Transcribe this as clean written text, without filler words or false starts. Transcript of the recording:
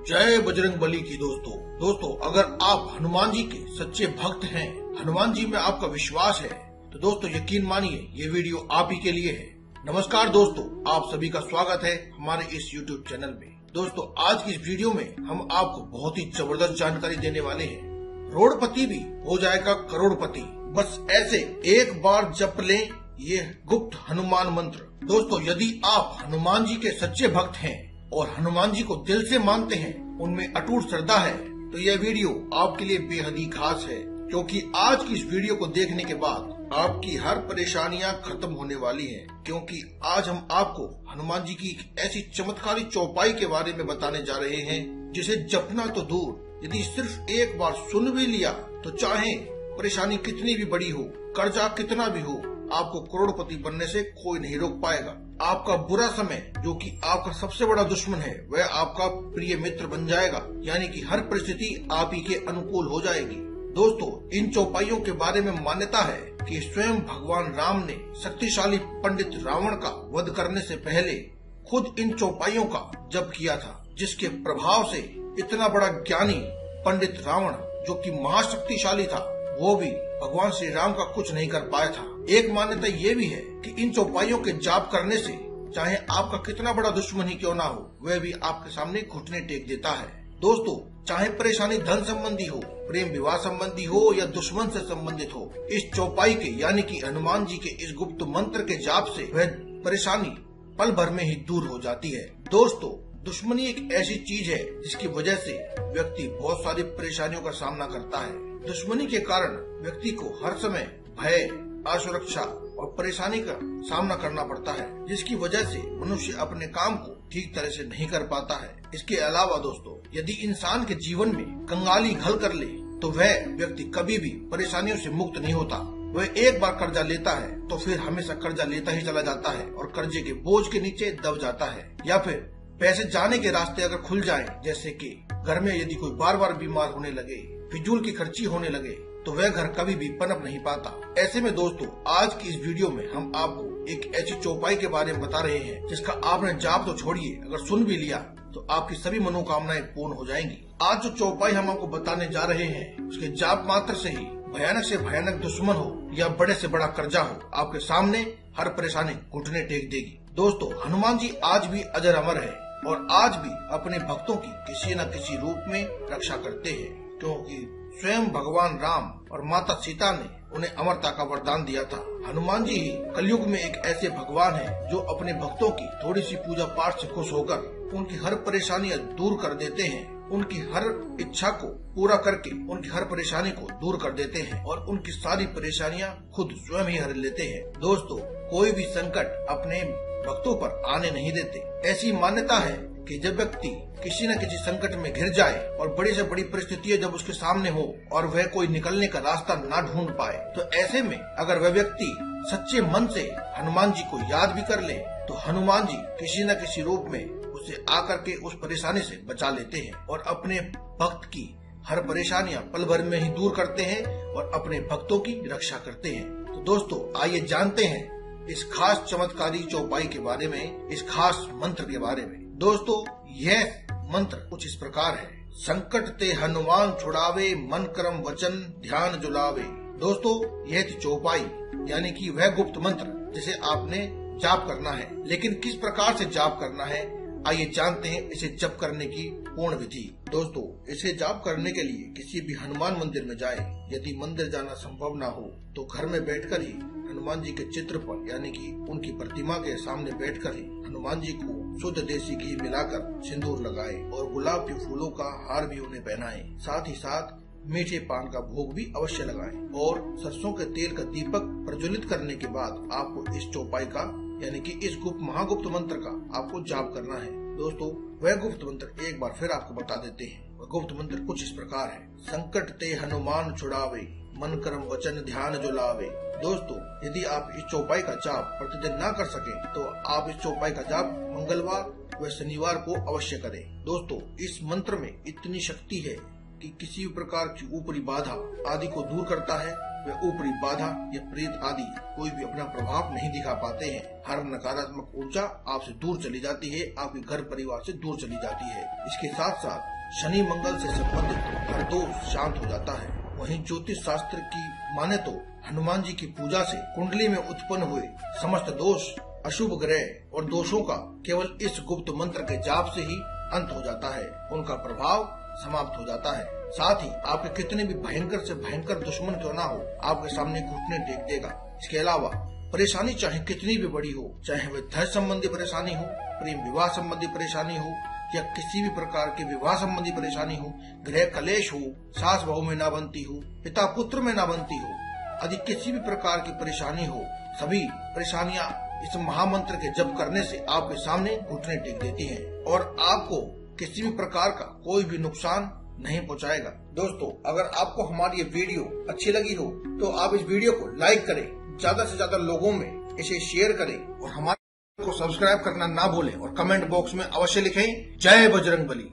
जय बजरंगबली की दोस्तों अगर आप हनुमान जी के सच्चे भक्त हैं, हनुमान जी में आपका विश्वास है, तो दोस्तों यकीन मानिए ये वीडियो आप ही के लिए है। नमस्कार दोस्तों, आप सभी का स्वागत है हमारे इस YouTube चैनल में। दोस्तों आज की इस वीडियो में हम आपको बहुत ही जबरदस्त जानकारी देने वाले हैं। रोडपति भी हो जाएगा करोड़पति, बस ऐसे एक बार जप लें ये गुप्त हनुमान मंत्र। दोस्तों यदि आप हनुमान जी के सच्चे भक्त हैं और हनुमान जी को दिल से मानते हैं, उनमें अटूट श्रद्धा है, तो यह वीडियो आपके लिए बेहद ही खास है, क्योंकि आज की इस वीडियो को देखने के बाद आपकी हर परेशानियां खत्म होने वाली हैं। क्योंकि आज हम आपको हनुमान जी की एक ऐसी चमत्कारी चौपाई के बारे में बताने जा रहे हैं, जिसे जपना तो दूर, यदि सिर्फ एक बार सुन भी लिया तो चाहे परेशानी कितनी भी बड़ी हो, कर्जा कितना भी हो, आपको करोड़पति बनने से कोई नहीं रोक पाएगा। आपका बुरा समय, जो कि आपका सबसे बड़ा दुश्मन है, वह आपका प्रिय मित्र बन जाएगा, यानी कि हर परिस्थिति आप ही के अनुकूल हो जाएगी। दोस्तों इन चौपाइयों के बारे में मान्यता है कि स्वयं भगवान राम ने शक्तिशाली पंडित रावण का वध करने से पहले खुद इन चौपाइयों का जप किया था, जिसके प्रभाव से इतना बड़ा ज्ञानी पंडित रावण, जो कि महाशक्तिशाली था, वो भी भगवान श्री राम का कुछ नहीं कर पाया था। एक मान्यता ये भी है कि इन चौपाइयों के जाप करने से चाहे आपका कितना बड़ा दुश्मन ही क्यों ना हो, वह भी आपके सामने घुटने टेक देता है। दोस्तों चाहे परेशानी धन संबंधी हो, प्रेम विवाह संबंधी हो या दुश्मन से संबंधित हो, इस चौपाई के यानी कि हनुमान जी के इस गुप्त मंत्र के जाप से वह परेशानी पल भर में ही दूर हो जाती है। दोस्तों दुश्मनी एक ऐसी चीज है जिसकी वजह से व्यक्ति बहुत सारी परेशानियों का सामना करता है। दुश्मनी के कारण व्यक्ति को हर समय भय, असुरक्षा और परेशानी का सामना करना पड़ता है, जिसकी वजह से मनुष्य अपने काम को ठीक तरह से नहीं कर पाता है। इसके अलावा दोस्तों यदि इंसान के जीवन में कंगाली घल कर ले, तो वह व्यक्ति कभी भी परेशानियों से मुक्त नहीं होता। वह एक बार कर्जा लेता है तो फिर हमेशा कर्जा लेता ही चला जाता है और कर्जे के बोझ के नीचे दब जाता है। या फिर पैसे जाने के रास्ते अगर खुल जाएं, जैसे कि घर में यदि कोई बार बार बीमार होने लगे, फिजूल की खर्ची होने लगे, तो वह घर कभी भी पनप नहीं पाता। ऐसे में दोस्तों आज की इस वीडियो में हम आपको एक ऐसी चौपाई के बारे में बता रहे हैं, जिसका आपने जाप तो छोड़िए, अगर सुन भी लिया तो आपकी सभी मनोकामनाएं पूर्ण हो जाएंगी। आज जो चौपाई हम आपको बताने जा रहे हैं, उसके जाप मात्र से ही भयानक से भयानक दुश्मन हो या बड़े से बड़ा कर्जा हो, आपके सामने हर परेशानी घुटने टेक देगी। दोस्तों हनुमान जी आज भी अजर अमर है और आज भी अपने भक्तों की किसी न किसी रूप में रक्षा करते हैं, क्योंकि स्वयं भगवान राम और माता सीता ने उन्हें अमरता का वरदान दिया था। हनुमान जी ही कलयुग में एक ऐसे भगवान हैं जो अपने भक्तों की थोड़ी सी पूजा पाठ से खुश होकर उनकी हर परेशानियां दूर कर देते हैं, उनकी हर इच्छा को पूरा करके उनकी हर परेशानी को दूर कर देते हैं और उनकी सारी परेशानियां खुद स्वयं ही हर लेते हैं। दोस्तों कोई भी संकट अपने भक्तों पर आने नहीं देते। ऐसी मान्यता है कि जब व्यक्ति किसी न किसी संकट में घिर जाए और बड़ी से बड़ी परिस्थितियां जब उसके सामने हो और वह कोई निकलने का रास्ता ना ढूंढ पाए, तो ऐसे में अगर वह व्यक्ति सच्चे मन से हनुमान जी को याद भी कर ले, तो हनुमान जी किसी न किसी रूप में उसे आकर के उस परेशानी से बचा लेते हैं और अपने भक्त की हर परेशानियां पल भर में ही दूर करते हैं और अपने भक्तों की रक्षा करते हैं। तो दोस्तों आइए जानते हैं इस खास चमत्कारी चौपाई के बारे में, इस खास मंत्र के बारे में। दोस्तों यह मंत्र कुछ इस प्रकार है। संकट ते हनुमान छुड़ावे, मन कर्म वचन ध्यान जुलावे। दोस्तों यह थी चौपाई, यानी कि वह गुप्त मंत्र जिसे आपने जाप करना है। लेकिन किस प्रकार से जाप करना है, आइए जानते हैं इसे जप करने की पूर्ण विधि। दोस्तों इसे जाप करने के लिए किसी भी हनुमान मंदिर में जाएं। यदि मंदिर जाना संभव ना हो तो घर में बैठकर ही हनुमान जी के चित्र पर, यानी कि उनकी प्रतिमा के सामने बैठकर ही हनुमान जी को शुद्ध देसी घी मिलाकर सिंदूर लगाएं और गुलाब के फूलों का हार भी उन्हें पहनाएं। साथ ही साथ मीठे पान का भोग भी अवश्य लगाएं और सरसों के तेल का दीपक प्रज्वलित करने के बाद आपको इस चौपाई का, यानी कि इस महागुप्त मंत्र का आपको जाप करना है। दोस्तों वह गुप्त मंत्र एक बार फिर आपको बता देते हैं। वह गुप्त मंत्र कुछ इस प्रकार है। संकट ते हनुमान छुड़ावे, मन कर्म वचन ध्यान जुलावे। दोस्तों यदि आप इस चौपाई का जाप प्रतिदिन ना कर सके, तो आप इस चौपाई का जाप मंगलवार व शनिवार को अवश्य करें। दोस्तों इस मंत्र में इतनी शक्ति है कि किसी भी प्रकार की ऊपरी बाधा आदि को दूर करता है। वह ऊपरी बाधा या प्रेत आदि कोई भी अपना प्रभाव नहीं दिखा पाते हैं। हर नकारात्मक ऊर्जा आपसे दूर चली जाती है, आपके घर परिवार से दूर चली जाती है। इसके साथ साथ शनि मंगल से संबंधित हर दोष शांत हो जाता है। वहीं ज्योतिष शास्त्र की माने तो हनुमान जी की पूजा से कुंडली में उत्पन्न हुए समस्त दोष, अशुभ ग्रह और दोषों का केवल इस गुप्त मंत्र के जाप से ही अंत हो जाता है, उनका प्रभाव समाप्त हो जाता है। साथ ही आपके कितने भी भयंकर से भयंकर दुश्मन क्यों ना हो, आपके सामने घुटने टेक देगा। इसके अलावा परेशानी चाहे कितनी भी बड़ी हो, चाहे वह धन संबंधी परेशानी हो, प्रेम विवाह संबंधी परेशानी हो या किसी भी प्रकार के विवाह संबंधी परेशानी हो, गृह कलेश हो, सास बहू में ना बनती हो, पिता पुत्र में ना बनती हो, यदि किसी भी प्रकार की परेशानी हो, सभी परेशानियां इस महामंत्र के जप करने से आपके सामने घुटने टेक देती हैं और आपको किसी भी प्रकार का कोई भी नुकसान नहीं पहुंचाएगा। दोस्तों, अगर आपको हमारी ये वीडियो अच्छी लगी हो तो आप इस वीडियो को लाइक करें, ज्यादा से ज्यादा लोगों में इसे शेयर करें और हमारे को सब्सक्राइब करना ना भूलें और कमेंट बॉक्स में अवश्य लिखें जय बजरंगबली।